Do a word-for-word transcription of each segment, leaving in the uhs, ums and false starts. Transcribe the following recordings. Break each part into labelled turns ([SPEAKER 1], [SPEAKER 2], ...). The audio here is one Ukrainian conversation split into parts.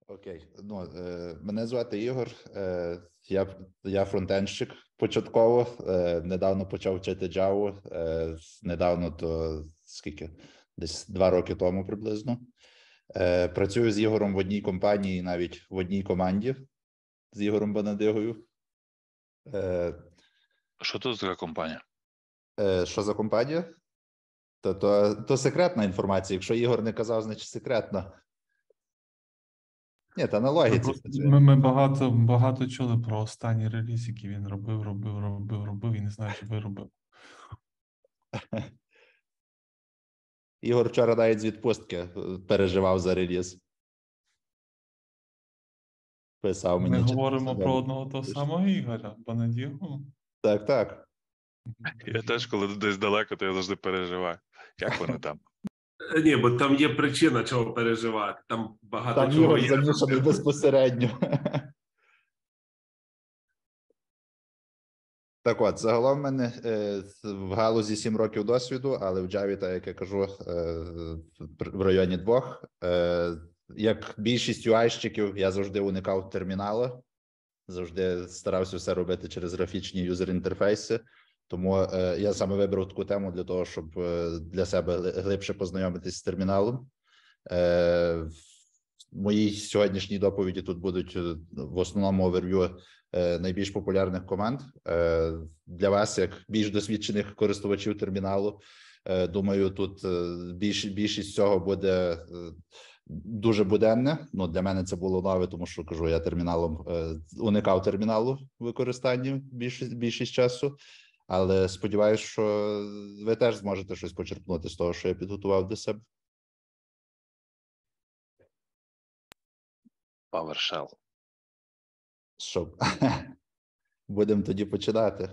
[SPEAKER 1] Окей. Ну, е, мене звати Ігор. Е, я, я фронтенщик початково. Е, недавно почав вчити Java. Е, недавно, то скільки? Десь два роки тому приблизно. Е, працюю з Ігорем в одній компанії, навіть в одній команді з Ігорем Банадигою. Е,
[SPEAKER 2] Що тут за компанія?
[SPEAKER 1] е, що за компанія? То, то, то секретна інформація. Якщо Ігор не казав, значить секретна. Ні, та на логіці працює.
[SPEAKER 3] Ми, ми багато, багато чули про останній реліз, який він робив, робив, робив, робив, і не знаю, чи виробив.
[SPEAKER 1] Ігор вчора навіть з відпустки переживав за реліз. Писав
[SPEAKER 3] Ми
[SPEAKER 1] мені.
[SPEAKER 3] говоримо про одного того самого Ігоря, Банадігу.
[SPEAKER 1] Так, так.
[SPEAKER 2] Я теж, коли десь далеко, то я завжди переживаю. Як вони там?
[SPEAKER 4] Ні, бо там є причина, чого переживати. Там багато
[SPEAKER 1] Там
[SPEAKER 4] чого
[SPEAKER 1] Ігор
[SPEAKER 4] є.
[SPEAKER 1] замішаний безпосередньо. Так от, загалом в мене е, в галузі сім років досвіду, але в Java, так як я кажу, е, в районі двох. Е, як більшість ю ай-щиків, я завжди уникав термінала. Завжди старався все робити через графічні юзер-інтерфейси. Тому е, я саме вибрав таку тему для того, щоб е, для себе глибше познайомитись з терміналом. Е, в моїй сьогоднішній доповіді тут будуть в основному оверв'ю е, найбільш популярних команд. Е, для вас, як більш досвідчених користувачів терміналу, е, думаю, тут е, більш, більшість цього буде е, дуже буденне. Ну, для мене це було нове, тому що, кажу, я терміналом е, уникав терміналу в використанні більшість, більшість часу. Але сподіваюся, що ви теж зможете щось почерпнути з того, що я підготував для себе.
[SPEAKER 2] PowerShell.
[SPEAKER 1] Що? Будемо тоді починати.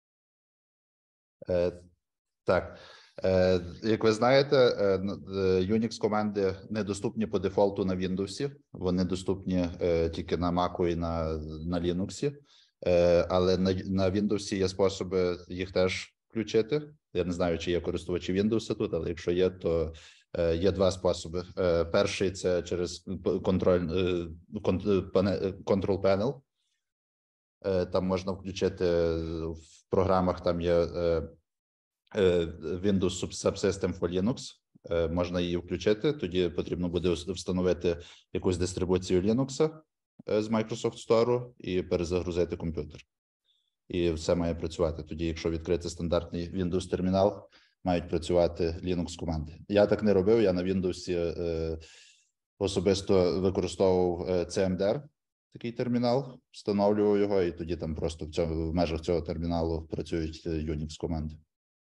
[SPEAKER 1] Е, так. Е, як ви знаєте, е, Unix-команди недоступні по дефолту на Windows. Вони доступні е, тільки на Mac і на, на Linux. Е, але на, на Windows є способи їх теж включити. Я не знаю, чи є користувачі Windows тут, але якщо є, то е, є два способи. Е, перший – це через контроль, е, Control Panel. Е, там можна включити в програмах, там є е, е, Windows Subsystem for Linux. Е, можна її включити, тоді потрібно буде встановити якусь дистрибуцію Linux з Microsoft Store і перезагрузити комп'ютер. І все має працювати. Тоді, якщо відкрити стандартний Windows термінал, мають працювати Linux-команди. Я так не робив, я на Windows е, особисто використовував е, сі ем ді ар, такий термінал, встановлював його, і тоді там просто в, цьому, в межах цього терміналу працюють Unix-команди.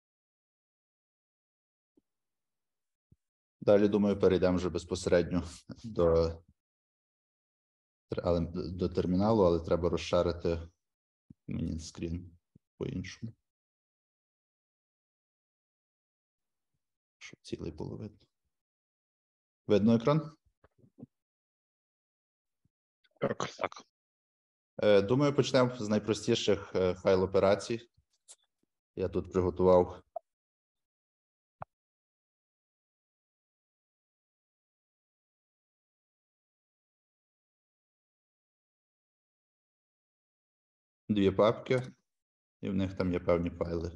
[SPEAKER 1] Далі, думаю, перейдемо вже безпосередньо до Але до терміналу, але треба розшарити мені скрін по-іншому. Щоб цілий було видно. Видно екран?
[SPEAKER 2] Так. Так.
[SPEAKER 1] Думаю, почнемо з найпростіших файл операцій. Я тут приготував дві папки, і в них там є певні файли.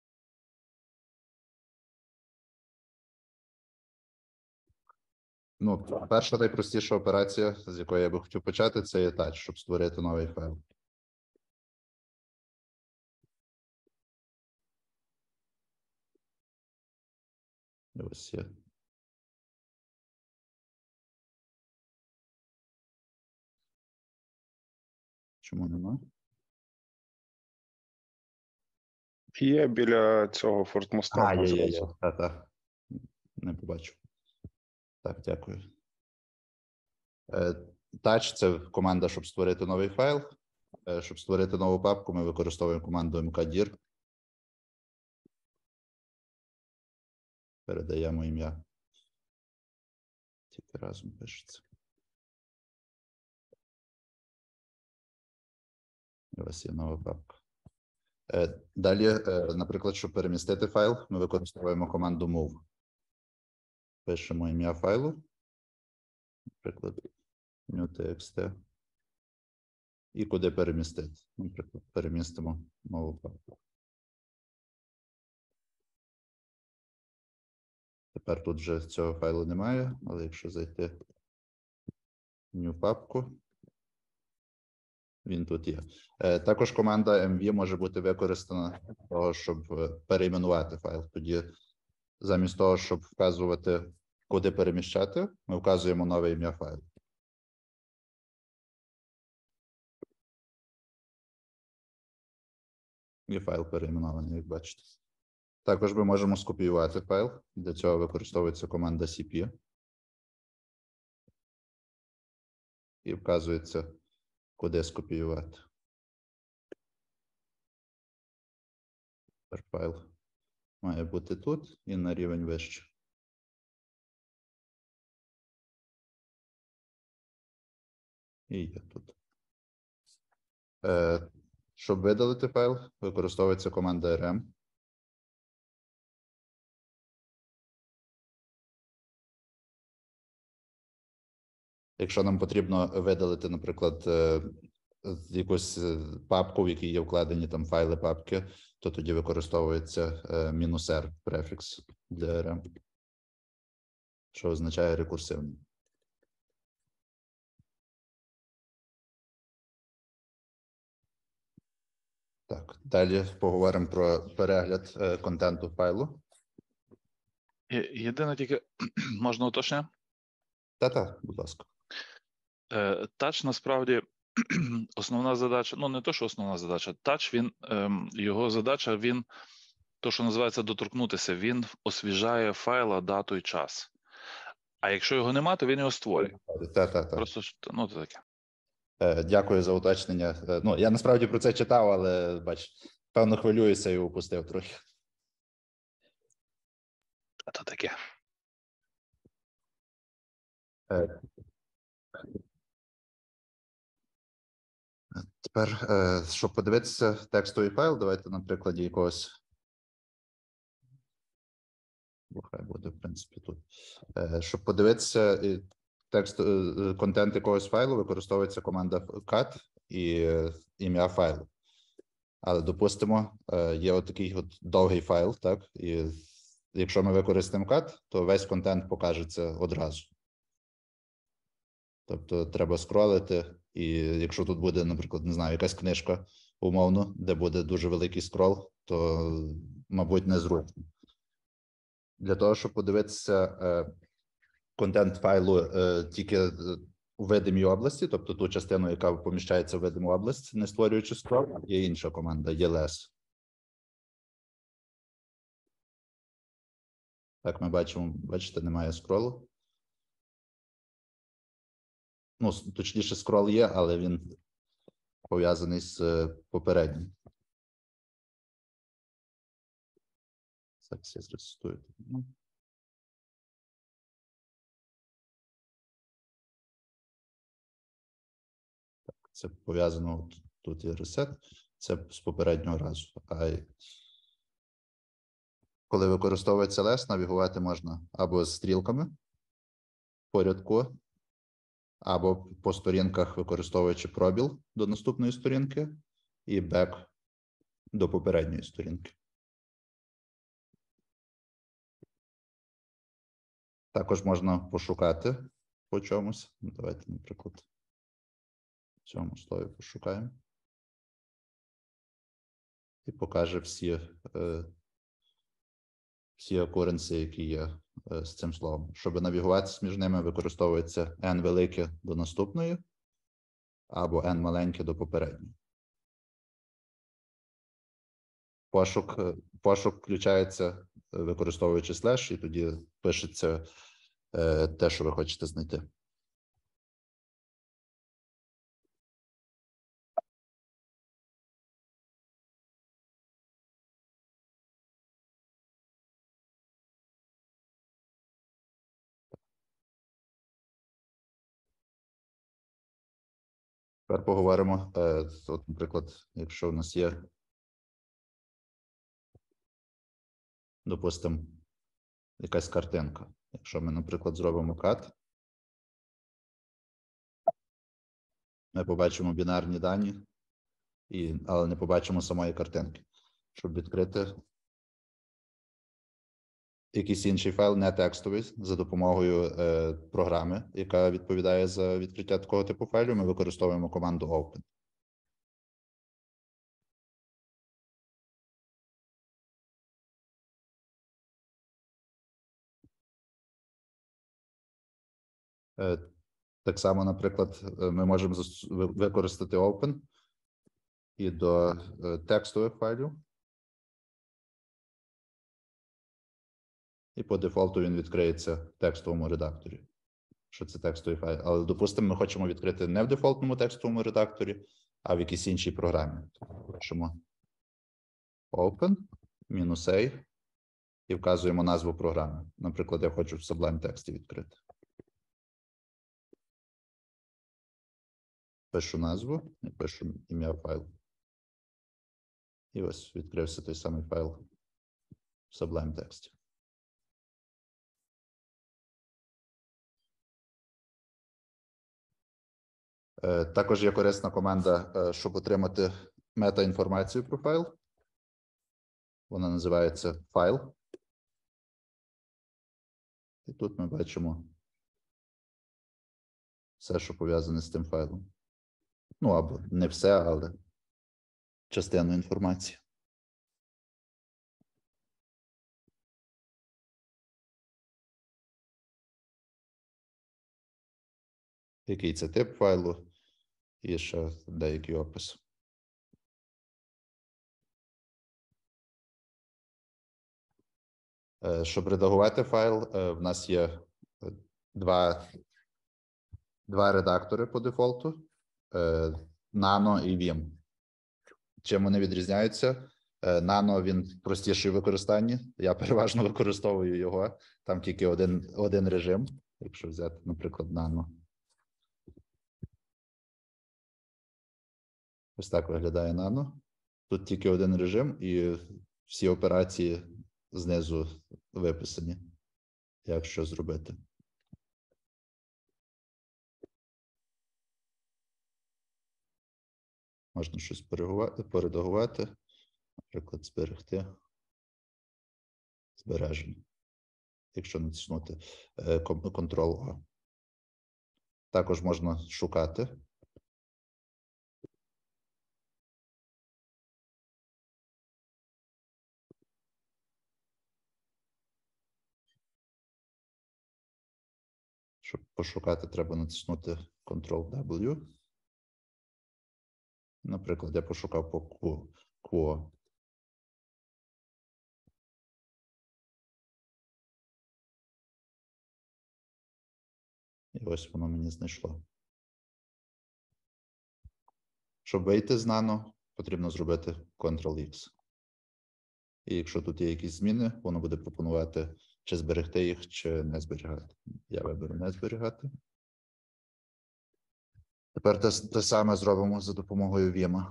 [SPEAKER 1] Ну, перша найпростіша операція, з якої я би хотів почати, це є touch, щоб створити новий файл. Ось є. Чому нема?
[SPEAKER 5] Є біля цього фортмоста.
[SPEAKER 1] А, є, є, є. Так, так. Не побачу. Так, дякую. Touch – це команда, щоб створити новий файл. Щоб створити нову папку, ми використовуємо команду mkdir. Передаємо ім'я. Тільки разом пишеться. Ось є нова папка. Далі, наприклад, щоб перемістити файл, ми використовуємо команду move. Пишемо ім'я файлу. Наприклад, new.txt. І куди перемістити. Наприклад, перемістимо нову папку. Тепер тут вже цього файлу немає, але якщо зайти в new папку, він тут є. Е, Також команда ем ві може бути використана для того, щоб е, перейменувати файл. Тоді замість того, щоб вказувати, куди переміщати, ми вказуємо нове ім'я файлу. І файл перейменований, як бачите. Також ми можемо скопіювати файл. Для цього використовується команда сі пі. І вказується, куди скопіювати. Тепер файл має бути тут і на рівень вище. І є тут. Е, щоб видалити файл, використовується команда ар ем. Якщо нам потрібно видалити, наприклад, е, якусь папку, в якій є вкладені там файли папки, то тоді використовується е, мінус R префікс для ар ем, що означає рекурсивний. Так, далі поговоримо про перегляд е, контенту файлу.
[SPEAKER 2] Є- Єдине тільки можна уточнення.
[SPEAKER 1] Та-та, будь ласка.
[SPEAKER 2] Е, Тач насправді основна задача, ну не то, що основна задача. Тач, він, ем, його задача, він, то, що називається доторкнутися, він освіжає файла дату і час. А якщо його нема, то він його створює.
[SPEAKER 1] Та-та-та.
[SPEAKER 2] Просто, ж, ну, це таке.
[SPEAKER 1] Е, Дякую за уточнення. Е, Ну, я насправді про це читав, але, бач, певно, хвилююся і упустив трохи.
[SPEAKER 2] А то таке.
[SPEAKER 1] Е, Тепер, е, щоб подивитися текстовий файл, давайте на прикладі якогось. Бо хай буде, в принципі, тут. Е, Щоб подивитися і текст, е, контент якогось файлу, використовується команда cat і е, ім'я файлу. Але, допустимо, е, є отакий от довгий файл, так? І якщо ми використаємо cat, то весь контент покажеться одразу. Тобто треба скролити, і якщо тут буде, наприклад, не знаю, якась книжка умовно, де буде дуже великий скрол, то, мабуть, незручно. Для того, щоб подивитися е, контент файлу е, тільки у видимій області, тобто ту частину, яка поміщається в видиму область, не створюючи скрол, є інша команда і ел ес. Так, ми бачимо, бачите, немає скролу. Ну, точніше, скрол є, але він пов'язаний з е, попереднім. Зараз я зрестую. Так, це пов'язано, от тут є ресет, це з попереднього разу. А й- коли використовується ел ес, навігувати можна або з стрілками по рядку, або по сторінках, використовуючи пробіл до наступної сторінки і бек до попередньої сторінки. Також можна пошукати по чомусь. Ну, давайте, наприклад, в цьому слові пошукаємо. І покаже всі, е, всі occurrences, які є е, з цим словом. Щоб навігуватися між ними, використовується n велике до наступної, або n маленьке до попередньої. Пошук, е, пошук включається, е, використовуючи слеш, і тоді пишеться е, те, що ви хочете знайти. Тепер поговоримо, е, от, наприклад, якщо у нас є, допустимо, якась картинка. Якщо ми, наприклад, зробимо cut, Ми побачимо бінарні дані, і, але не побачимо самої картинки. Щоб відкрити якийсь інший файл, не текстовий, за допомогою е, програми, яка відповідає за відкриття такого типу файлів, ми використовуємо команду open. Е, так само, наприклад, ми можемо використати open і до е, текстових файлів. І по дефолту він відкриється в текстовому редакторі. Що це текстовий файл. Але, допустимо, ми хочемо відкрити не в дефолтному текстовому редакторі, а в якійсь іншій програмі. Пишемо open, мінус A, і вказуємо назву програми. Наприклад, я хочу в Sublime тексті відкрити. Пишу назву і пишу ім'я файлу. І ось відкрився той самий файл в Sublime тексті. Також є корисна команда, щоб отримати метаінформацію про файл. Вона називається файл. І тут ми бачимо все, що пов'язане з тим файлом. Ну, або не все, але частину інформації. Який це тип файлу, і ще деякий опис. Щоб редагувати файл, в нас є два, два редактори по дефолту – Nano і Vim. Чим вони відрізняються? Nano, він простіший в використанні. Я переважно використовую його. Там тільки один, один режим, якщо взяти, наприклад, Nano. Ось так виглядає Nano. Тут тільки один режим, і всі операції знизу виписані, як що зробити. Можна щось поредагувати, наприклад, зберегти, збереження, якщо натиснути контрол-О. Також можна шукати. Щоб пошукати, треба натиснути контрол-W. Наприклад, я пошукав по Quo. І ось воно мені знайшло. Щоб вийти з Nano, потрібно зробити контрол-X. І якщо тут є якісь зміни, воно буде пропонувати, чи зберегти їх, чи не зберігати. Я виберу не зберігати. Тепер те, те саме зробимо за допомогою Vim.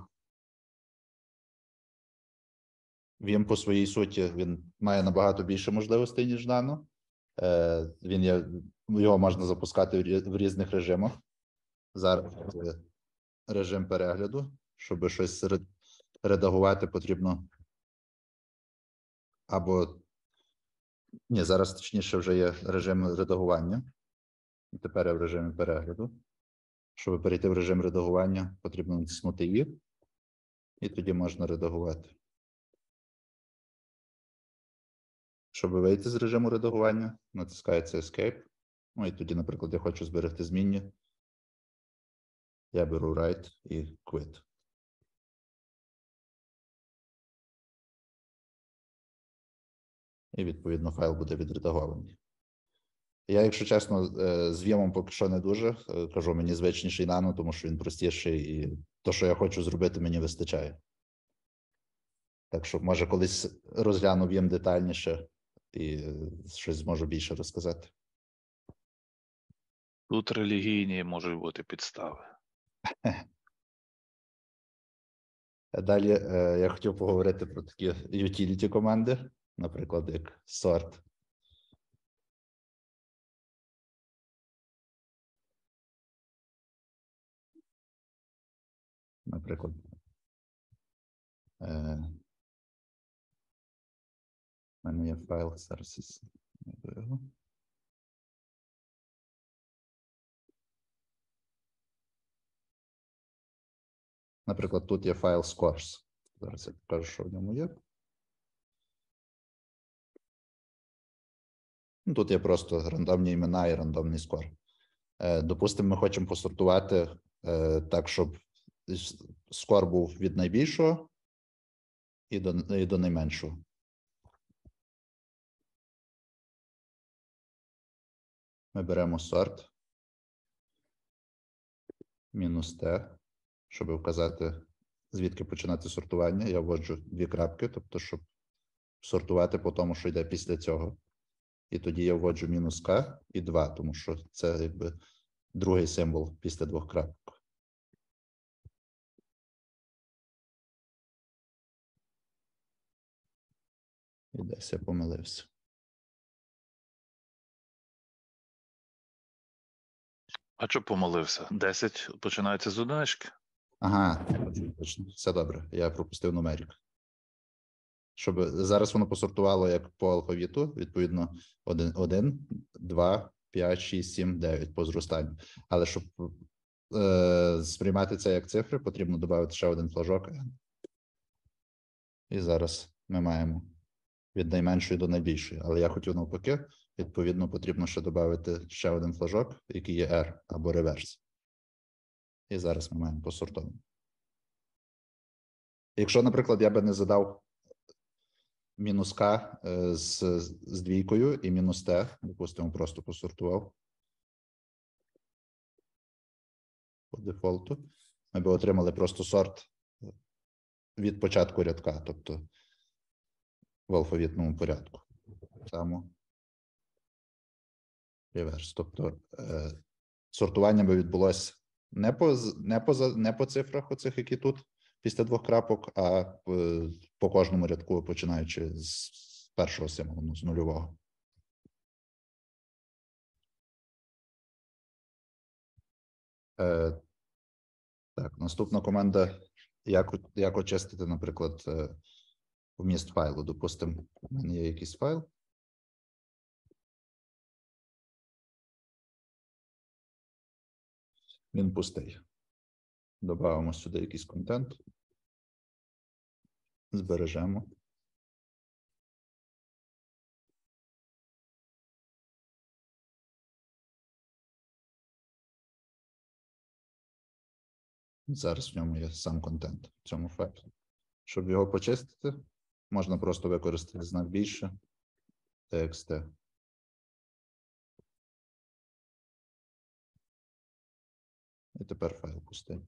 [SPEAKER 1] Vim по своїй суті, він має набагато більше можливостей, ніж Nano. Він є, його можна запускати в різних режимах. Зараз режим перегляду. Щоб щось редагувати, потрібно або, ні, зараз точніше вже є режим редагування. І тепер я в режимі перегляду. Щоб перейти в режим редагування, потрібно натиснути «І», і тоді можна редагувати. Щоб вийти з режиму редагування, натискається Escape. Ну і тоді, наприклад, я хочу зберегти змінні. Я беру Write і Quit. І, відповідно, файл буде відредагований. Я, якщо чесно, з Vim поки що не дуже. Кажу, мені звичніший Nano, тому що він простіший, і те, що я хочу зробити, мені вистачає. Так що, може, колись розгляну Vim детальніше і щось зможу більше розказати.
[SPEAKER 2] Тут релігійні можуть бути підстави.
[SPEAKER 1] Далі я хотів поговорити про такі utility команди, наприклад, як sort. наприклад, е, у мене є файл, зараз знайду його. Наприклад, тут є файл scores. Зараз я покажу, що в ньому є. Ну, тут є просто рандомні імена і рандомний скор. Е, допустимо, ми хочемо посортувати е, так, щоб скор був від найбільшого і до, і до найменшого. Ми беремо сорт мінус Т, щоб вказати, звідки починати сортування. Я вводжу дві крапки, тобто, щоб сортувати по тому, що йде після цього. І тоді я вводжу мінус К і два, тому що це якби другий символ після двох крапок. І десь я помилився.
[SPEAKER 2] А що помолився? десять починається з одинички.
[SPEAKER 1] Ага, точно, все добре. Я пропустив нумерик. Щоб зараз воно посортувало як по алфавіту, відповідно, один, два, п'ять, шість, сім, дев'ять по зростанню. Але щоб е, сприймати це як цифри, потрібно додати ще один флажок. І зараз ми маємо від найменшої до найбільшої. Але я хотів навпаки, відповідно, потрібно ще додати ще один флажок, який є R або реверс. І зараз ми маємо посортовані. Якщо, наприклад, я би не задав мінус К з, з двійкою і мінус Т, допустимо, просто посортував по дефолту, ми б отримали просто сорт від початку рядка, тобто в алфавітному порядку. Само реверс. Тобто е, сортування би відбулося не по, не по, не по цифрах оцих, які тут, після двох крапок, а по кожному рядку, починаючи з першого символу, з нульового. Е, так, наступна команда, як, як очистити, наприклад, вміст файлу. Допустимо, у мене є якийсь файл. Він пустий. Добавимо сюди якийсь контент. Збережемо. Зараз в ньому є сам контент в цьому файлі. Щоб його почистити, можна просто використати знак більше, txt. І тепер файл пустий.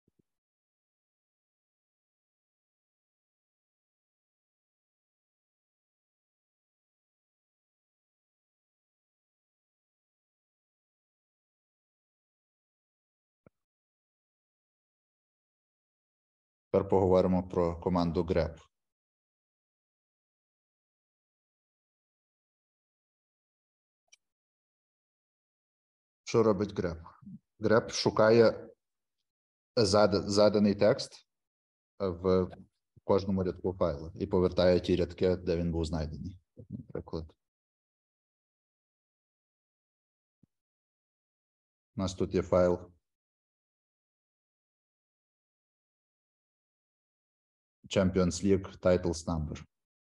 [SPEAKER 1] Тепер поговоримо про команду grep. Що робить grep? Grep шукає заданий текст в кожному рядку файлу і повертає ті рядки, де він був знайдений. Наприклад, у нас тут є файл Champions League Titles Number.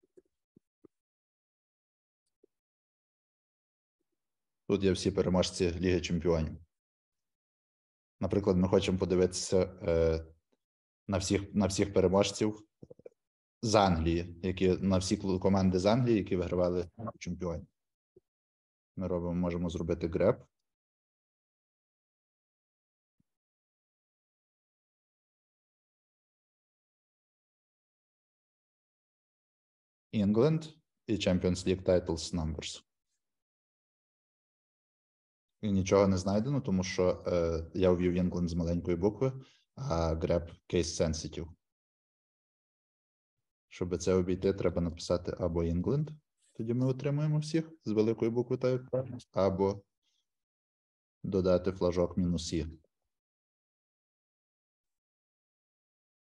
[SPEAKER 1] Тут є всі переможці Ліги Чемпіонів. Наприклад, ми хочемо подивитися е, на всіх, на всіх переможців з Англії, які, на всі команди з Англії, які вигравали чемпіонів. Ми робимо, можемо зробити grep. England і Champions League Titles Numbers. І нічого не знайдено, тому що е, я ввів England з маленької букви, а grep case sensitive. Щоб це обійти, треба написати або England, тоді ми отримуємо всіх з великої букви, так, або додати флажок мінус «і».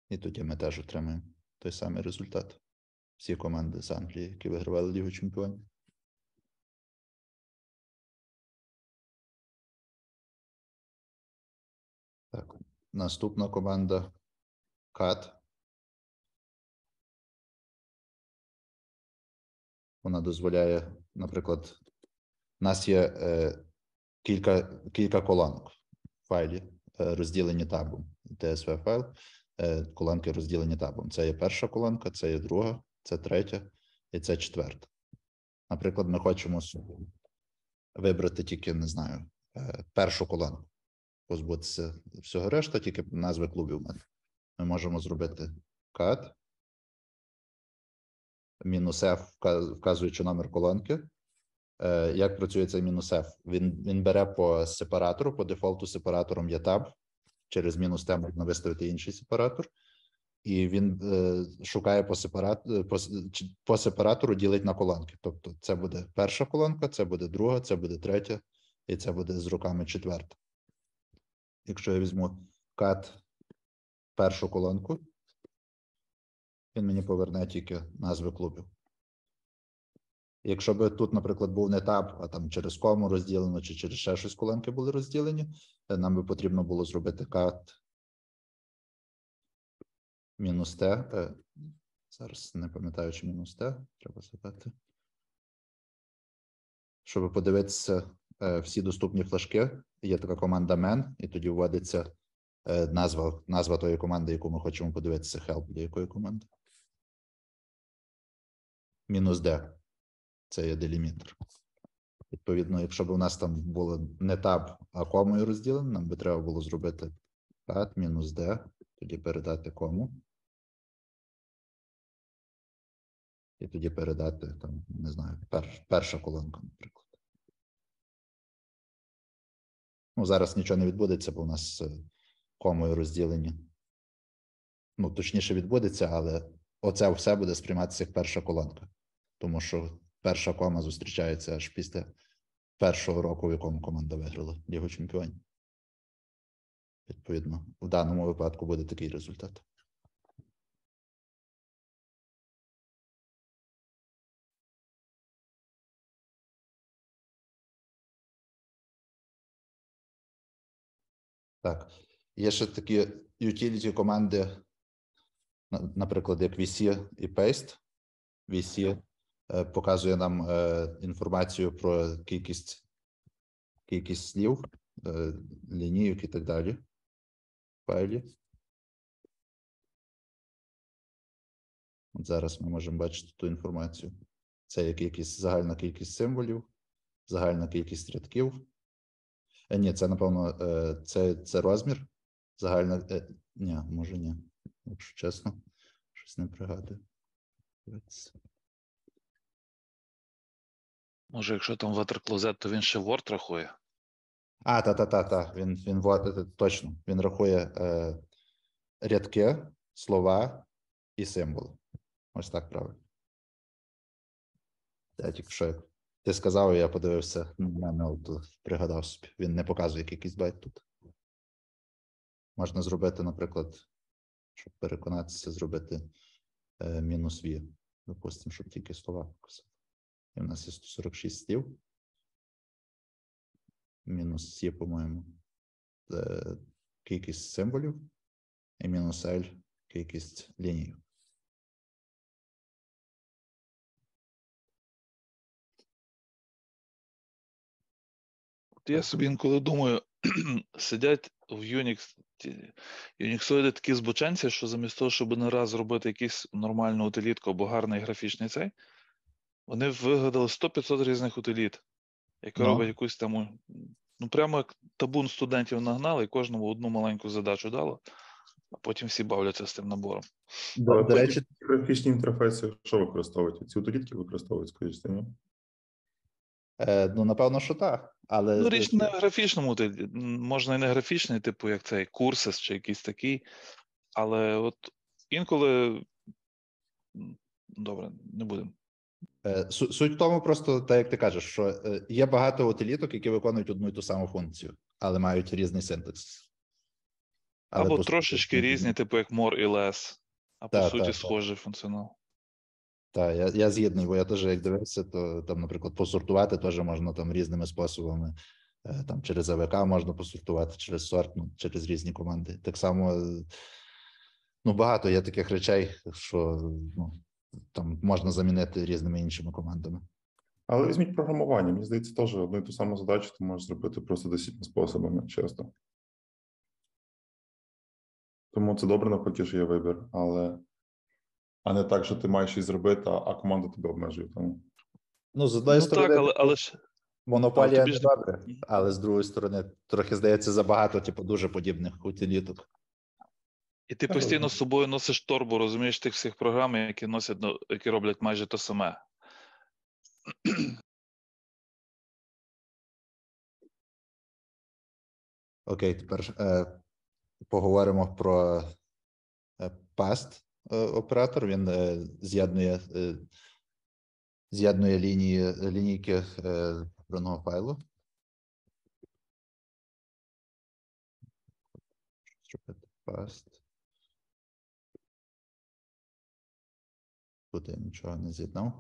[SPEAKER 1] І тоді ми теж отримаємо той самий результат. Всі команди з Англії, які вигравали Лігу Чемпіонів. Так, наступна команда кат. Вона дозволяє, наприклад, у нас є е, кілька, кілька колонок в файлі, е, розділені табом. ті ес ві файл, е, колонки розділені табом. Це є перша колонка, це є друга, це третя і це четверта. Наприклад, ми хочемо вибрати тільки, не знаю, е, першу колонку. Позбутися всього решта, тільки назви клубів. Ми можемо зробити cut, мінус F, вказуючи номер колонки. Як працює цей мінус F? Він, він бере по сепаратору, по дефолту сепаратором є таб, через мінус T можна виставити інший сепаратор, і він е, шукає по, сепарат, по, по сепаратору, ділить на колонки. Тобто це буде перша колонка, це буде друга, це буде третя, і це буде з роками четверта. Якщо я візьму cut першу колонку, він мені поверне тільки назви клубів. Якщо б тут, наприклад, був не таб, а там через кому розділено, чи через ще щось колонки були розділені, нам би потрібно було зробити cut мінус T. Зараз не пам'ятаю, чи мінус T, треба задати. Щоб подивитися всі доступні флажки, є така команда man, і тоді вводиться назва, назва тої команди, яку ми хочемо подивитися, help для якої команди. Мінус D. Це є делімітер. Відповідно, якщо б у нас там було не таб, а комою розділено, нам би треба було зробити cut мінус D, тоді передати кому. І тоді передати, там, не знаю, пер, перша колонка, наприклад. Ну, зараз нічого не відбудеться, бо у нас комою розділені. Ну, точніше відбудеться, але оце все буде сприйматися як перша колонка. Тому що перша кома зустрічається аж після першого року, в якому команда виграла Лігу Чемпіонів. Відповідно, в даному випадку буде такий результат. Так, є ще такі utility команди, наприклад, як ві сі і paste. ві сі показує нам інформацію про кількість, кількість слів, лінійок і так далі в файлі. От зараз ми можемо бачити ту інформацію. Це є кількість, загальна кількість символів, загальна кількість рядків. Е, ні, це, напевно, е, це, це розмір. Загальна, е, ні, може ні, якщо чесно, щось не пригадую.
[SPEAKER 2] Може, якщо там water-closet, то він ще Word рахує?
[SPEAKER 1] А, та-та-та-та, він, він, він, точно, він рахує е, рядки, слова і символи. Ось так правильно. Я тільки що, як ти сказав, я подивився на мене, от пригадав собі. Він не показує кількість байт тут. Можна зробити, наприклад, щоб переконатися, зробити е, мінус V. Допустимо, щоб тільки слова показати. І в нас є сто сорок шість слів. Мінус C, по-моєму, е, кількість символів. І мінус L кількість ліній.
[SPEAKER 2] Я собі інколи думаю, сидять в Unix, Unixоїди такі збоченці, що замість того, щоб не раз зробити якийсь нормальну утилітку або гарний графічний цей, вони вигадали сто-п'ятсот різних утиліт, яка
[SPEAKER 3] Ну.
[SPEAKER 2] робить якусь там, ну прямо як табун студентів нагнали і кожному одну маленьку задачу дало, а потім всі бавляться з тим набором.
[SPEAKER 1] До,
[SPEAKER 6] Але
[SPEAKER 1] до
[SPEAKER 6] потім
[SPEAKER 1] речі,
[SPEAKER 6] графічні інтерфейси що використовують? Ці утилітки використовують, скажіть, ні?
[SPEAKER 1] е, ну, напевно, що так. Але
[SPEAKER 2] Ну, річ не в графічному, ти- можна і не графічний, типу, як цей Курсис чи якийсь такий, але от інколи, м, добре, не будемо.
[SPEAKER 1] Е, су- Суть в тому просто, так як ти кажеш, що е, є багато утиліток, які виконують одну і ту саму функцію, але мають різний синтаксис. Але
[SPEAKER 2] Або
[SPEAKER 1] по суті,
[SPEAKER 2] трошечки
[SPEAKER 1] вони-
[SPEAKER 2] різні, типу як more і less, а по
[SPEAKER 1] Та,
[SPEAKER 2] суті
[SPEAKER 1] та, та.
[SPEAKER 2] схожий функціонал.
[SPEAKER 1] Так, я, я згідний, бо я теж як дивився, то там, наприклад, посортувати теж можна там різними способами. Е, Там через АВК можна посортувати, через сорт, ну, через різні команди. Так само, е, ну, багато є таких речей, що ну, там можна замінити різними іншими командами.
[SPEAKER 6] Але візьміть програмування. Мені здається, теж одну і ту саму задачу ти можеш зробити просто десятьма способами, часто. Тому це добре, навпаки, що є вибір, але а не так, що ти маєш щось зробити, а команда тебе обмежує. Тому.
[SPEAKER 1] Ну, з одної
[SPEAKER 2] Ну
[SPEAKER 1] сторони,
[SPEAKER 2] так, але, але ж
[SPEAKER 1] монополія
[SPEAKER 2] тобі
[SPEAKER 1] не
[SPEAKER 2] ж не-
[SPEAKER 1] добре, але з другої сторони, трохи здається забагато, типу, дуже подібних утиліток.
[SPEAKER 2] і ти
[SPEAKER 6] Так,
[SPEAKER 2] постійно
[SPEAKER 6] але-
[SPEAKER 2] з собою носиш торбу, розумієш, тих всіх програм, які носять, ну, які роблять майже те саме.
[SPEAKER 1] Окей, тепер е, поговоримо про е, past е, оператор. Він е, з'єднує е, з'єднує лінії лінійки е, вибраного файлу. Зробити past. Тут я нічого не з'єднав.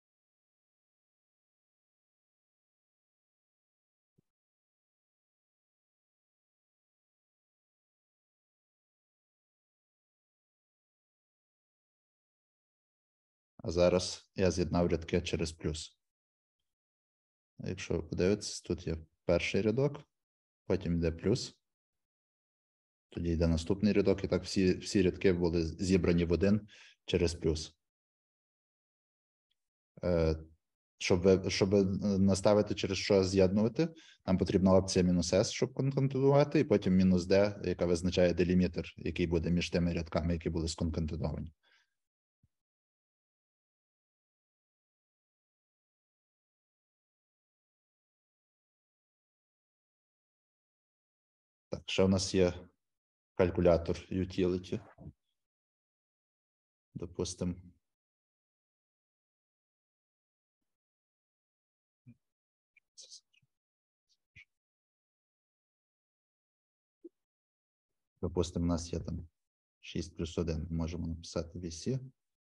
[SPEAKER 1] А зараз я з'єднав рядки через плюс. Якщо ви подивитесь, тут є перший рядок, потім йде плюс, тоді йде наступний рядок, і так всі, всі рядки були зібрані в один через плюс. Е, Щоб, ви- щоб наставити через що з'єднувати, нам потрібна опція мінус S, щоб конкатенувати, і потім мінус D, яка визначає делімітер, який буде між тими рядками, які були сконкатеновані. Так, ще у нас є калькулятор utility. Допустимо. Допустимо, у нас є там шість плюс один. Можемо написати ві сі.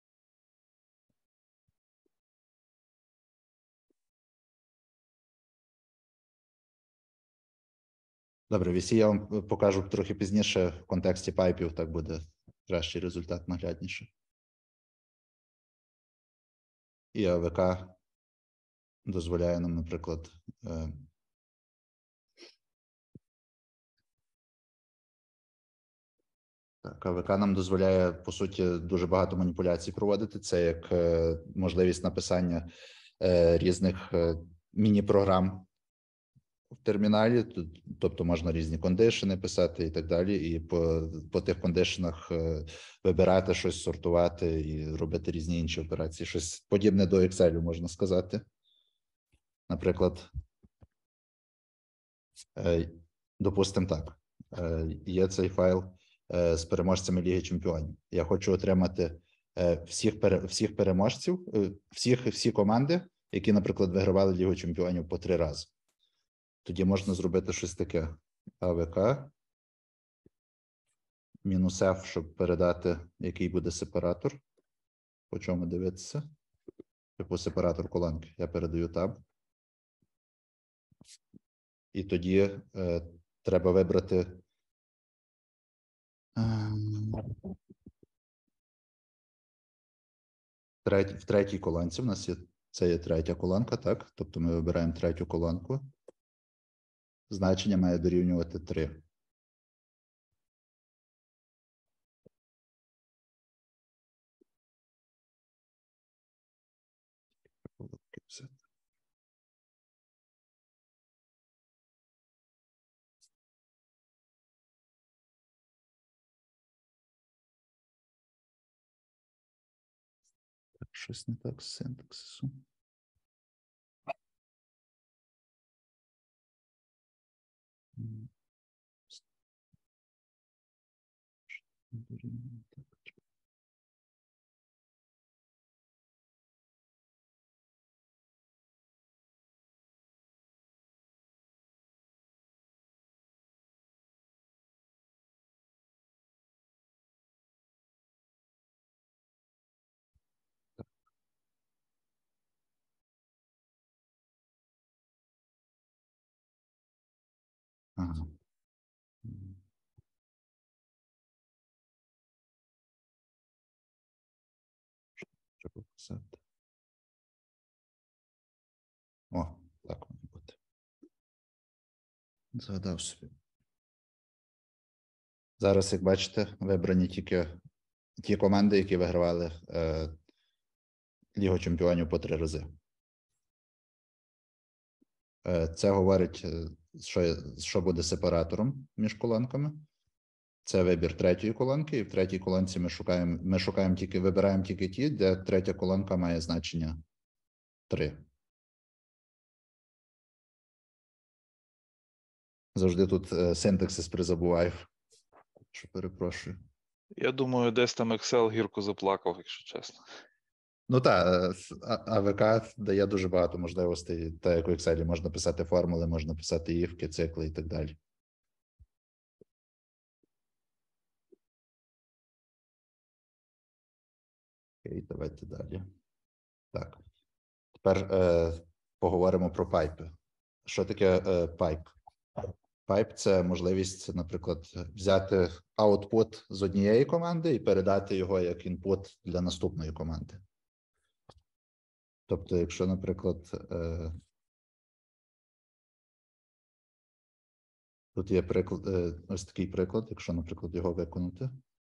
[SPEAKER 1] Добре, ві сі я вам покажу трохи пізніше в контексті пайпів, так буде кращий результат, наглядніше. І АВК дозволяє нам, наприклад, е, так, АВК нам дозволяє, по суті, дуже багато маніпуляцій проводити. Це як е, можливість написання е, різних е, міні-програм в терміналі, тут- тобто можна різні кондишени писати і так далі, і по, по тих кондишенах е, вибирати щось, сортувати і робити різні інші операції. Щось подібне до Excel, можна сказати. Наприклад, е, допустимо так, е, є цей файл е, з переможцями Ліги Чемпіонів. Я хочу отримати е, всіх, пере, всіх переможців, е, всіх, всі команди, які, наприклад, вигравали Лігу Чемпіонів по три рази. Тоді можна зробити щось таке. АВК мінус F, щоб передати, який буде сепаратор. По чому дивитися? Типу сепаратор колонки. Я передаю таб. І тоді е, треба вибрати е, треть, в третій колонці. У нас є, це є третя колонка, так? Тобто ми вибираємо третю колонку. Значення має дорівнювати три. Так, щось не так з синтаксисом. М. Дорівнює так. Ага. Треба писати. О, так має бути. Згадав собі. Зараз, як бачите, вибрані тільки ті команди, які вигравали е, Лігу Чемпіонів по три рази. Е, це говорить, е, що, що буде сепаратором між колонками. Це вибір третьої колонки, і в третій колонці ми шукаємо, ми шукаємо тільки, вибираємо тільки ті, де третя колонка має значення три. Завжди тут е, синтаксис призабуваю, що перепрошую.
[SPEAKER 2] Я думаю, десь там Excel гірко заплакав, якщо чесно.
[SPEAKER 1] Ну так, АВК дає дуже багато можливостей, так як у Excel можна писати формули, можна писати івки, цикли і так далі. Окей, давайте далі. Так, тепер е, поговоримо про пайпи. Що таке е, пайп? Пайп – це можливість, наприклад, взяти аутпут з однієї команди і передати його як інпут для наступної команди. Тобто, якщо, наприклад, е, тут є приклад, е, ось такий приклад, якщо, наприклад, його виконати.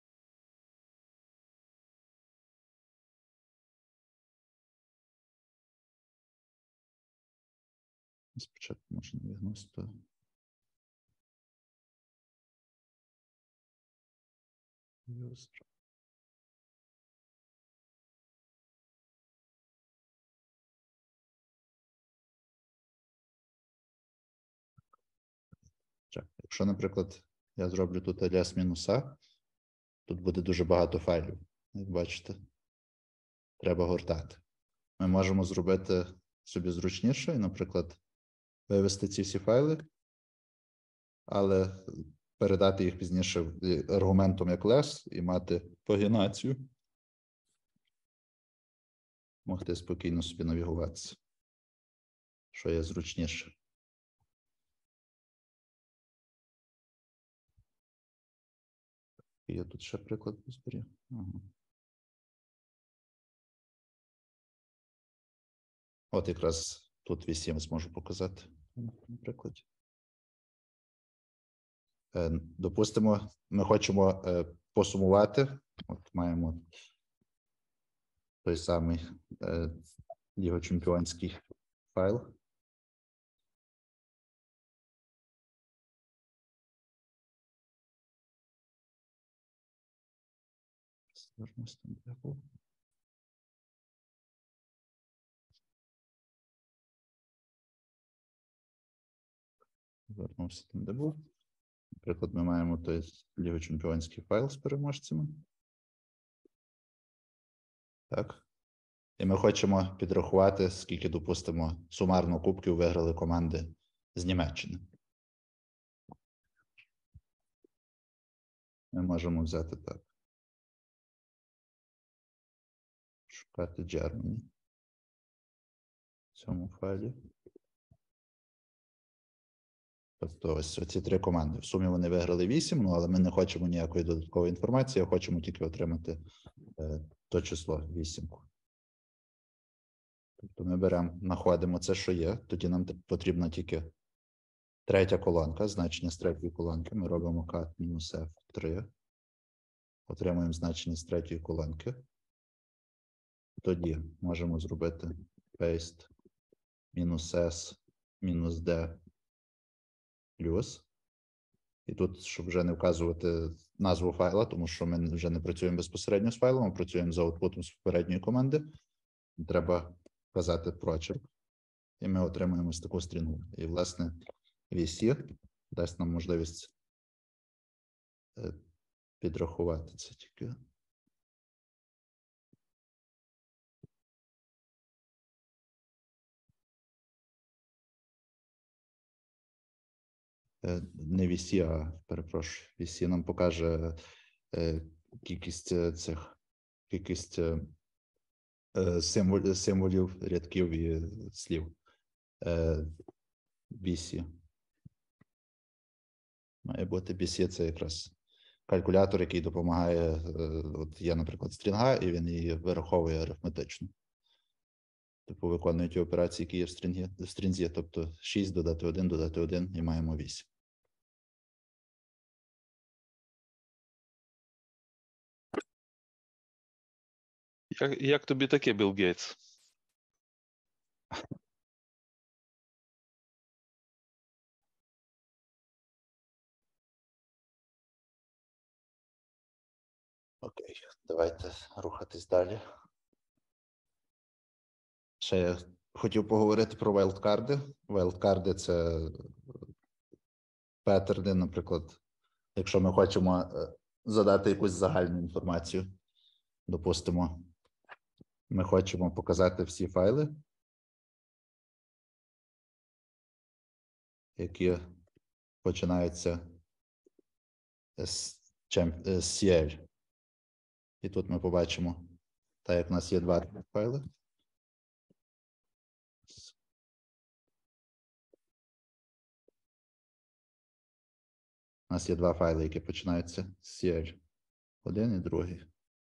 [SPEAKER 1] Спочатку можна відносно. User. Якщо, наприклад, я зроблю тут alias мінуса, тут буде дуже багато файлів, як бачите. Треба гортати. Ми можемо зробити собі зручніше і, наприклад, вивести ці всі файли, але передати їх пізніше аргументом як less і мати пагінацію. Могти спокійно собі навігуватися, що є зручніше. Я тут ще приклад зберіг. Ага. От якраз тут вісім зможу показати на прикладі. Допустимо, ми хочемо посумувати. От маємо той самий лігочемпіонський файл. Вернувся там, де був. Наприклад, ми маємо той лігочемпіонський файл з переможцями. Так. І ми хочемо підрахувати, скільки, допустимо, сумарно кубків виграли команди з Німеччини. Ми можемо взяти так. Шукати Germany в цьому файлі. Тобто ось ці три команди. В сумі вони виграли вісім, ну, але ми не хочемо ніякої додаткової інформації, а хочемо тільки отримати е, то число вісімку. Тобто ми беремо, знаходимо це, що є, тоді нам потрібна тільки третя колонка, значення з третьої колонки. Ми робимо cat мінус еф три, отримуємо значення з третьої колонки. Тоді можемо зробити paste мінус s мінус d плюс. І тут, щоб вже не вказувати назву файла, тому що ми вже не працюємо безпосередньо з файлом, а працюємо з аутпутом з попередньої команди. Треба вказати прочерк. І ми отримуємо ось таку стрінгу. І, власне, ві сі дасть нам можливість підрахувати це тільки. Не ві сі, а, перепрошую, ві сі нам покаже е, кількість цих, кількість е, символ, символів, рядків і слів. Е, ві сі. має бути. бі сі – це якраз калькулятор, який допомагає, от є, наприклад, стрінга, і він її вираховує арифметично. Типу виконує ті операції, які є в стрінгі, в стрінзі, тобто шість додати один, додати один, і маємо вісім.
[SPEAKER 2] Як, як тобі таке, Білл Гейтс?
[SPEAKER 1] Окей, давайте рухатись далі. Ще я хотів поговорити про вайлдкарди. Вайлдкарди – це паттерни, наприклад, якщо ми хочемо задати якусь загальну інформацію. Допустимо, ми хочемо показати всі файли, які починаються з сі ель. І тут ми побачимо, так як у нас є два файли. У нас є два файли, які починаються з сі ель. Один і другий.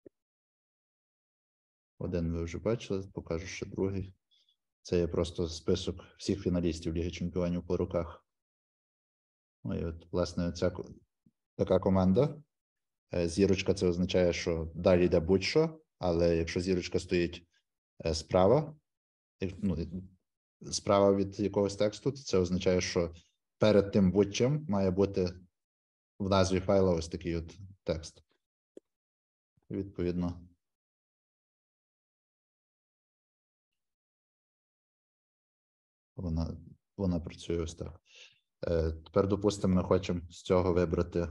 [SPEAKER 1] Один ви вже бачили, покажу ще другий. Це є просто список всіх фіналістів Ліги Чемпіонів по роках. Ну і от, власне, ця така команда. Зірочка – це означає, що далі йде будь-що, але якщо зірочка стоїть справа, ну, справа від якогось тексту, це означає, що перед тим будь-чим має бути в назві файла ось такий от текст. Відповідно, вона, вона працює ось так. Е, тепер, допустимо, ми хочемо з цього вибрати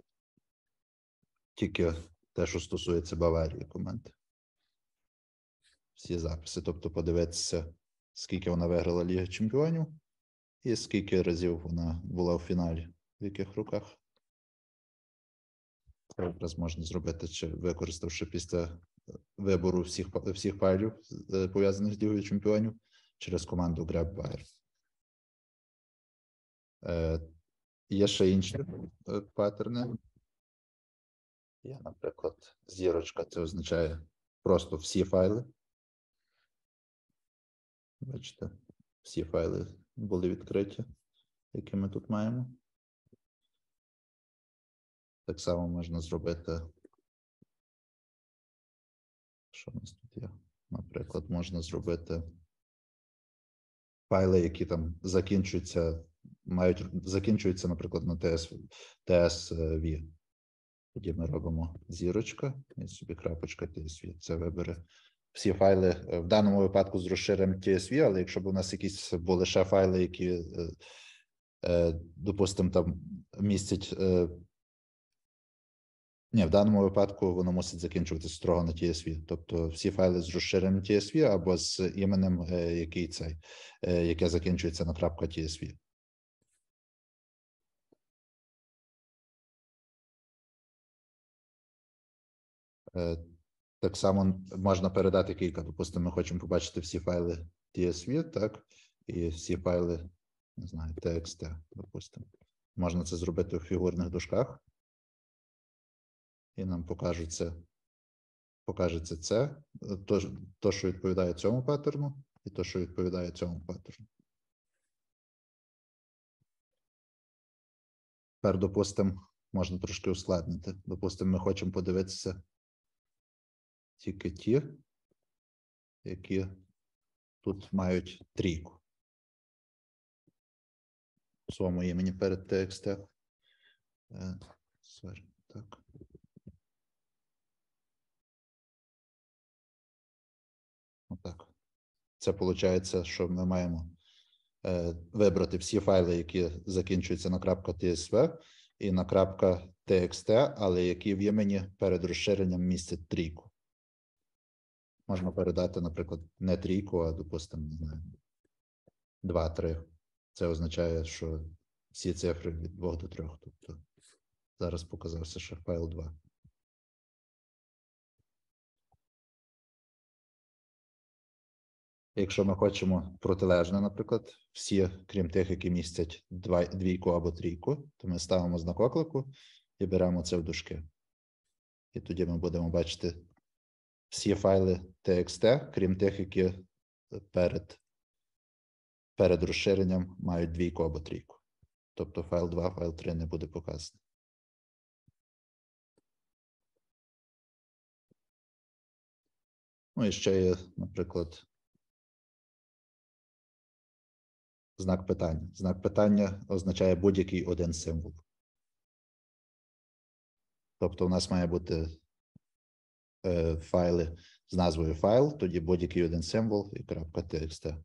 [SPEAKER 1] тільки те, що стосується Баварії команди. Всі записи, тобто подивитися, скільки вона виграла Ліги Чемпіонів і скільки разів вона була в фіналі, в яких роках. Це якраз можна зробити, чи використавши після вибору всіх, всіх файлів, пов'язаних з Лігою Чемпіонів, через команду grabwire. Е, є ще інші е, паттерни. Є, наприклад, зірочка, це означає просто всі файли. Бачите, всі файли були відкриті, які ми тут маємо. Так само можна зробити, що у нас тут є? Наприклад, можна зробити файли, які там закінчуються, мають, закінчуються, наприклад, на ті ес ві. Тоді ми робимо зірочка і собі крапочка ті ес ві. Це вибере всі файли, в даному випадку з розширенням ті ес ві, але якщо б у нас якісь були ще файли, які, допустимо, там містять. Ні, в даному випадку воно мусить закінчуватися строго на ті ес ві. Тобто всі файли з розширенням ті ес ві або з іменем, який цей, яке закінчується на крапка ті ес ві. Так само можна передати кілька. Допустимо, ми хочемо побачити всі файли ті ес ві, так, і всі файли, не знаю, ті екс ті, допустимо. Можна це зробити у фігурних дужках. І нам покажеться, покажеться це, то, то, що відповідає цьому паттерну, і то, що відповідає цьому паттерну. Тепер, допустимо, можна трошки ускладнити. Допустимо, ми хочемо подивитися тільки ті, які тут мають трійку в своєму імені перед ті екс ті. Так. Отак. Це виходить, що ми маємо е, вибрати всі файли, які закінчуються на .tsv і на .txt, але які в імені перед розширенням містять трійку. Можна передати, наприклад, не трійку, а, допустимо, не знаю, два три. Це означає, що всі цифри від двох до трьох. Тобто зараз показався ще файл два. Якщо ми хочемо протилежне, наприклад, всі, крім тих, які містять два, двійку або трійку, то ми ставимо знак оклику і беремо це в дужки. І тоді ми будемо бачити всі файли txt, крім тих, які перед, перед розширенням мають двійку або трійку. Тобто файл два, файл три не буде показаний. Ну і ще є, наприклад, знак питання. Знак питання означає будь-який один символ. Тобто у нас має бути е, файли з назвою файл, тоді будь-який один символ і крапка txt.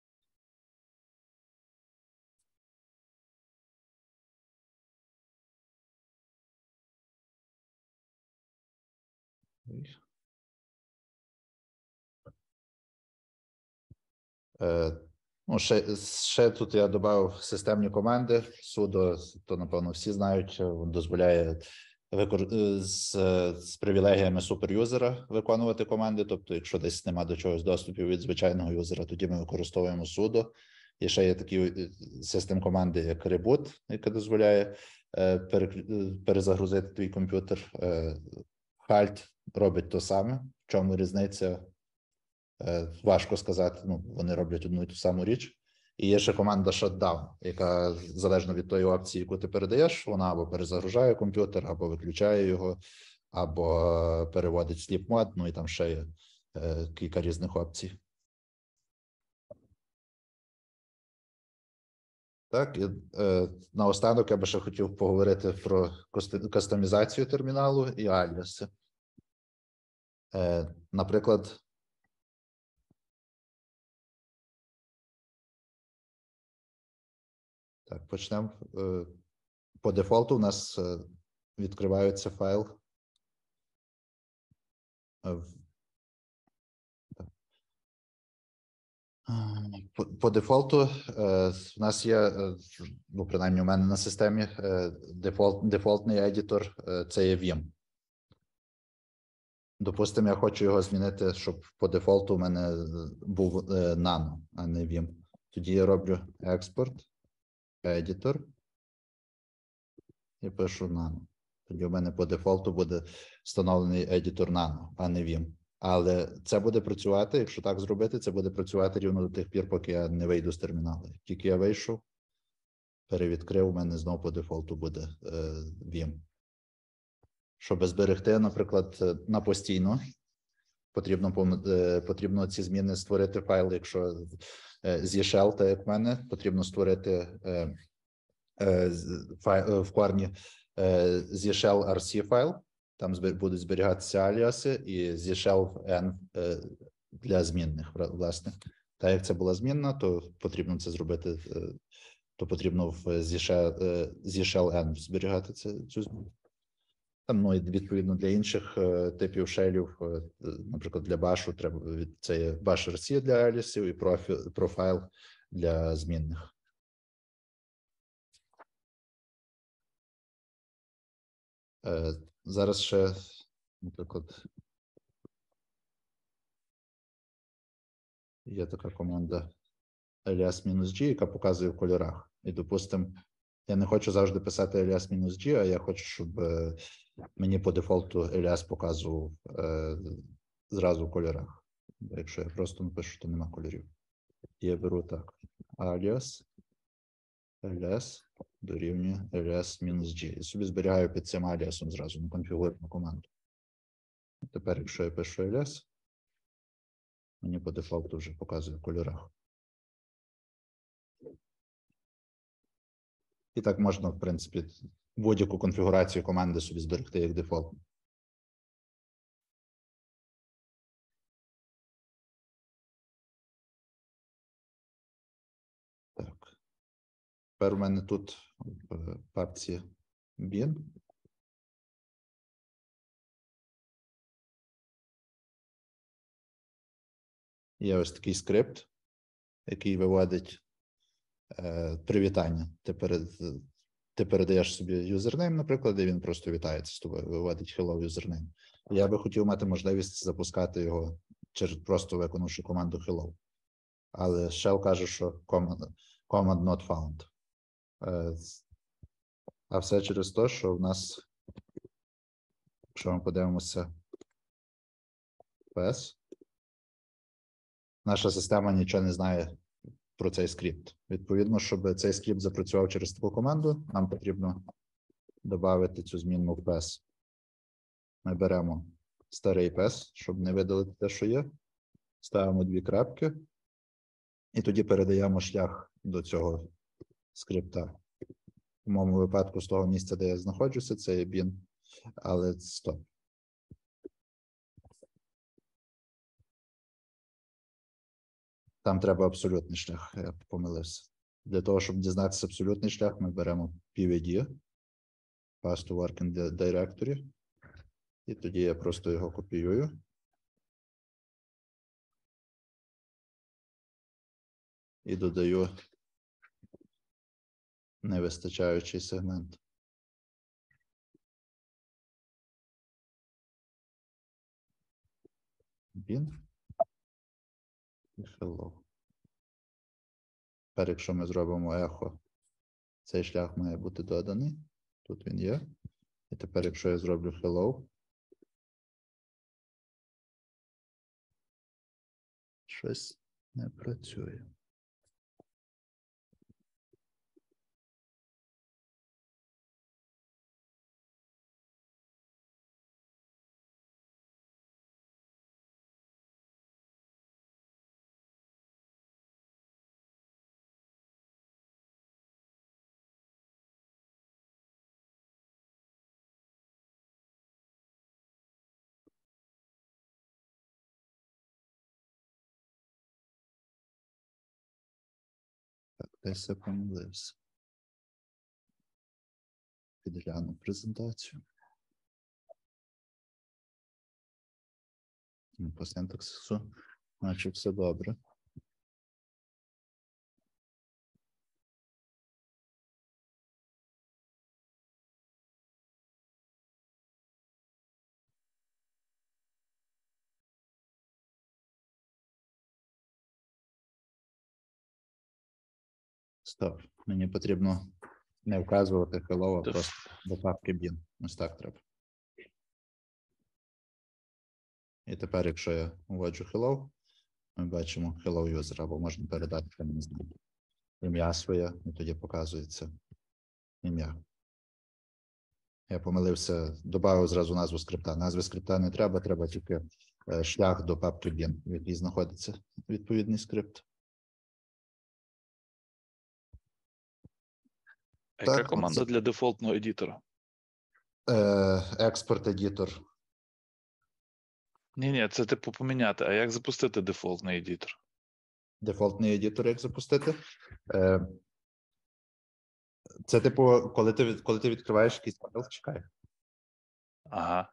[SPEAKER 1] Е, ну, ще, ще тут я додав системні команди. Sudo, то, напевно, всі знають, дозволяє викор... з, з привілегіями суперюзера виконувати команди. Тобто, якщо десь нема до чогось доступів від звичайного юзера, тоді ми використовуємо sudo. І ще є такі систем команди, як reboot, яка дозволяє е, перезагрузити твій комп'ютер. Е, halt робить то саме. В чому різниця? Е, важко сказати. Ну, вони роблять одну і ту саму річ. І є ще команда shutdown, яка залежно від тої опції, яку ти передаєш, вона або перезагружає комп'ютер, або виключає його, або переводить sleep mode, ну і там ще є е, кілька різних опцій. Так, і е, наостанок я би ще хотів поговорити про кастомізацію терміналу і аліаси. Е, наприклад, так, почнемо. Е, по дефолту у нас е, відкривається файл. Е, По, по дефолту е, в нас є, е, ну, принаймні у мене на системі, е, дефолт, дефолтний едітор, е, це є Vim. Допустимо, я хочу його змінити, щоб по дефолту у мене був е, Nano, а не Vim. Тоді я роблю експорт, едітор і пишу Nano. Тоді у мене по дефолту буде встановлений едітор Nano, а не Vim. Але це буде працювати, якщо так зробити, це буде працювати рівно до тих пір, поки я не вийду з терміналу. Тільки я вийшов, перевідкрив, у мене знову по дефолту буде е, Vim. Щоб зберегти, наприклад, на постійно, потрібно, е, потрібно ці зміни створити файл, якщо е, зі shell, так як в мене, потрібно створити е, е, файл, в корні е, зі shell ар сі файл. Там будуть зберігатися аліаси і зі shell n для змінних, власне. Так як це була змінна, то потрібно це зробити, то потрібно в зі shell n зберігати це, цю зміну. Там, ну, і відповідно для інших типів шелів, наприклад, для башу, треба, це є bash ар сі для аліасів і профайл для змінних. Зараз ще, наприклад, є така команда alias-g, яка показує в кольорах. І, допустимо, я не хочу завжди писати alias-g, а я хочу, щоб мені по дефолту alias показував е, зразу в кольорах. Якщо я просто напишу, то нема кольорів. Я беру так. Alias, alias дорівнює alias-g. І собі зберігаю під цим аліасом зразу на конфігурну команду. Тепер, якщо я пишу alias, мені по дефолту вже показує в кольорах. І так можна, в принципі, будь-яку конфігурацію команди собі зберегти як дефолт. Так. Тепер у мене тут в папці bin. Є ось такий скрипт, який виводить е, привітання. Ти, перед, ти передаєш собі юзернейм, наприклад, і він просто вітається з тобою, виводить hello юзернейм. Я би хотів мати можливість запускати його, через просто виконавши команду hello. але shell каже, що command, command not found. Е, А все через те, що в нас, якщо ми подивимося пі ес, наша система нічого не знає про цей скрипт. Відповідно, щоб цей скрипт запрацював через таку команду, нам потрібно додати цю змінну в пі ес. Ми беремо старий пі ес, щоб не видалити те, що є, ставимо дві крапки, і тоді передаємо шлях до цього скрипта. В моєму випадку з того місця, де я знаходжуся, це є bin, але стоп. Там треба абсолютний шлях, я помилився. Для того, щоб дізнатися абсолютний шлях, ми беремо пі ві ді, Pass to Working Directory, і тоді я просто його копіюю. І додаю невистачаючий сегмент. Bin і hello. Тепер, якщо ми зробимо ехо, цей шлях має бути доданий. Тут він є. І тепер, якщо я зроблю hello, щось не працює. Так, десь я помилився. Підгляну презентацію. По синтаксису, наче все добре. Стоп. Мені потрібно не вказувати hello, а просто до папки bin. Ось так треба. І тепер, якщо я вводжу hello, ми бачимо hello user, або можна передати ім'я своє, і тоді показується ім'я. Я помилився, додав зразу назву скрипта. Назви скрипта не треба, треба тільки шлях до папки bin, в якій знаходиться відповідний скрипт.
[SPEAKER 2] А яка
[SPEAKER 1] Так,
[SPEAKER 2] команда
[SPEAKER 1] це-
[SPEAKER 2] для дефолтного едітора?
[SPEAKER 1] Експорт-едітор.
[SPEAKER 2] Ні-ні, це типу поміняти. А як запустити дефолтний едітор?
[SPEAKER 1] Дефолтний едітор, як запустити. Е, Це, типу, коли ти, від- коли ти відкриваєш якийсь файл, чекай,
[SPEAKER 2] Ага.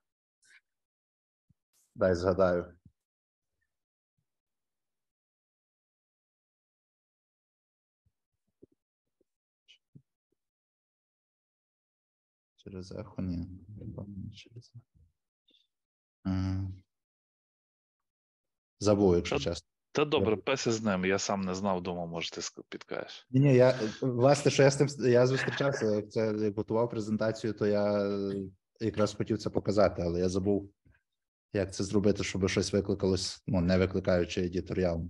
[SPEAKER 1] дай згадаю. Через ехо, ні. не через ехо. Е, Забув, якщо
[SPEAKER 2] Та-
[SPEAKER 1] чесно.
[SPEAKER 2] Та добре, песи з ним. Я сам не знав, думав, може, ти ск- підкажеш.
[SPEAKER 1] Ні, ні, я, власне, що я з тим, я зустрічався, як це як готував презентацію, то я е, якраз хотів це показати, але я забув, як це зробити, щоб щось викликалось, ну, не викликаючи едіторіалом.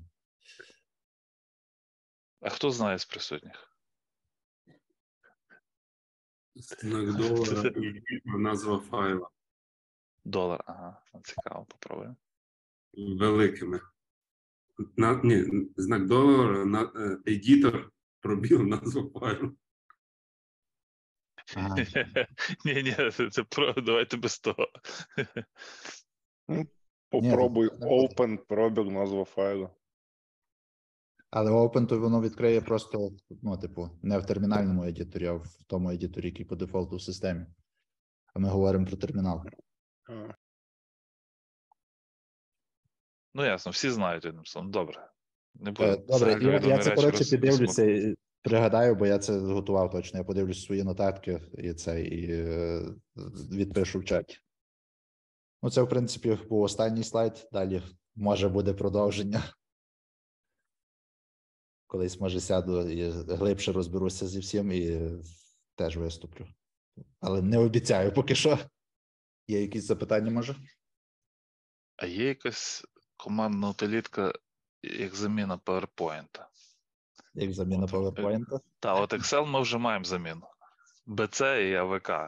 [SPEAKER 2] А хто знає з присутніх?
[SPEAKER 4] Знак долара і назва файла
[SPEAKER 2] Долар, ага. Цікаво, попробуємо.
[SPEAKER 4] великими. На, ні, знак долара, на, е, едітор, пробіл, назва файлу.
[SPEAKER 1] Ага.
[SPEAKER 2] Ні-ні, це, це про, давайте без того.
[SPEAKER 5] Попробуй
[SPEAKER 1] Ні, це не буде.
[SPEAKER 5] open, пробіг, назва файлу.
[SPEAKER 1] Але Open, то воно відкриє просто, ну, типу, не в термінальному едіторі, а в тому едіторі, який по дефолту в системі. А ми говоримо про термінал.
[SPEAKER 5] А,
[SPEAKER 2] Ну, ясно, всі знають одним словом. Добре. Не
[SPEAKER 1] Е,
[SPEAKER 2] буду
[SPEAKER 1] Добре, я, я
[SPEAKER 2] загальновідомі
[SPEAKER 1] це,
[SPEAKER 2] речі
[SPEAKER 1] коротше,
[SPEAKER 2] роз-
[SPEAKER 1] піддивлюся, і пригадаю, бо я це готував точно. Я подивлюсь свої нотатки і це, і е, відпишу в чаті. Ну, це, в принципі, був останній слайд. Далі може буде продовження. колись, може, сяду і глибше розберуся зі всім і теж виступлю. Але не обіцяю поки що. Є якісь запитання, може?
[SPEAKER 2] А є якась командна утилітка, як заміна PowerPoint?
[SPEAKER 1] Як заміна PowerPoint?
[SPEAKER 2] Та, от Excel ми вже маємо заміну. бі це і ей ві ка.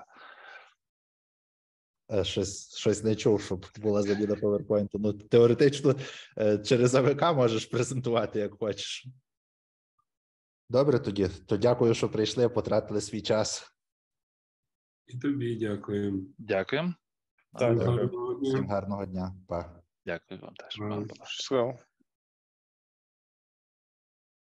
[SPEAKER 1] Е, Щось, щось не чув, щоб була заміна PowerPoint. Ну, теоретично, е, через ей ві ка можеш презентувати, як хочеш. Добре тоді. То дякую, що прийшли, потратили свій час.
[SPEAKER 4] І тобі дякуємо.
[SPEAKER 2] Дякуємо.
[SPEAKER 6] Так,
[SPEAKER 2] Гарного
[SPEAKER 6] дякую.
[SPEAKER 4] Гарного дня.
[SPEAKER 1] Всім гарного дня. Па.
[SPEAKER 2] Дякую вам теж.
[SPEAKER 4] Ага.
[SPEAKER 2] Пан Панас.
[SPEAKER 5] Щасливо.